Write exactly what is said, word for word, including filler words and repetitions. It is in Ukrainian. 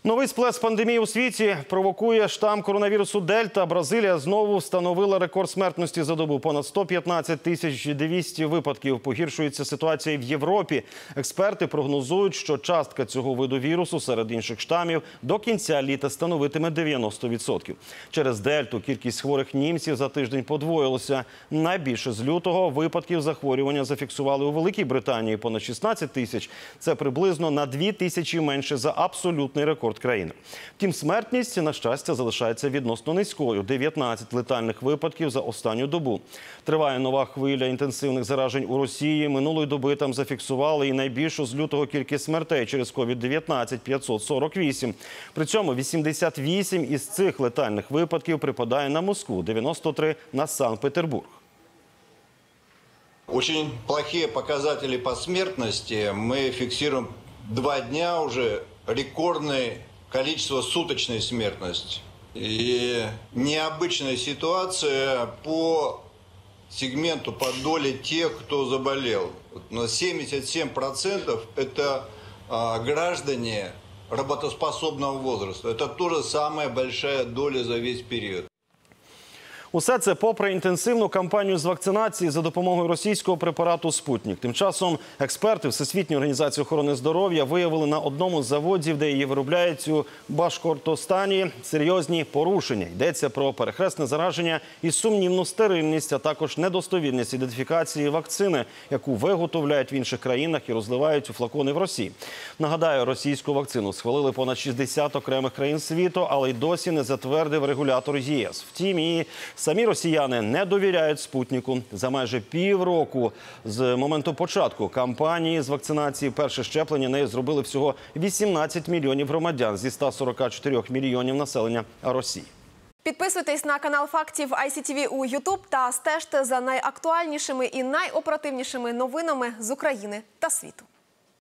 Новий сплеск пандемії у світі провокує штам коронавірусу Дельта. Бразилія знову встановила рекорд смертності за добу. Понад сто п'ятнадцять тисяч двісті випадків. Погіршується ситуація в Європі. Експерти прогнозують, що частка цього виду вірусу серед інших штамів до кінця літа становитиме дев'яносто відсотків. Через Дельту кількість хворих німців за тиждень подвоїлася. Найбільше з лютого випадків захворювання зафіксували у Великій Британії – понад шістнадцять тисяч. Це приблизно на дві тисячі менше за абсолютний рекорд країни. Втім, смертність, на щастя, залишається відносно низькою – дев'ятнадцять летальних випадків за останню добу. Триває нова хвиля інтенсивних заражень у Росії. Минулої доби там зафіксували і найбільшу з лютого кількість смертей через ковід дев'ятнадцять – п'ятсот сорок вісім. При цьому вісімдесят вісім із цих летальних випадків припадає на Москву, дев'яносто три – на Санкт-Петербург. Очень плохие показатели по смертности. Мы фиксируем два дня уже рекордное количество суточной смертности. И необычная ситуация по сегменту, по доле тех, кто заболел. На семьдесят семь процентов это а, граждане работоспособного возраста. Это тоже самая большая доля за весь период. Усе це попри інтенсивну кампанію з вакцинації за допомогою російського препарату «Спутник». Тим часом експерти Всесвітньої організації охорони здоров'я виявили на одному з заводів, де її виробляють у Башкортостані, серйозні порушення. Йдеться про перехресне зараження і сумнівну стерильність, а також недостовірність ідентифікації вакцини, яку виготовляють в інших країнах і розливають у флакони в Росії. Нагадаю, російську вакцину схвалили понад шістдесят окремих країн світу, але й досі не затвердив регулятор ЄС. Втім, і самі росіяни не довіряють «Спутнику». За майже півроку з моменту початку кампанії з вакцинації перше щеплення нею зробили всього вісімнадцять мільйонів громадян зі ста сорока чотирьох мільйонів населення Росії. Підписуйтесь на канал фактів ай сі ті ві у Ютуб та стежте за найактуальнішими і найоперативнішими новинами з України та світу.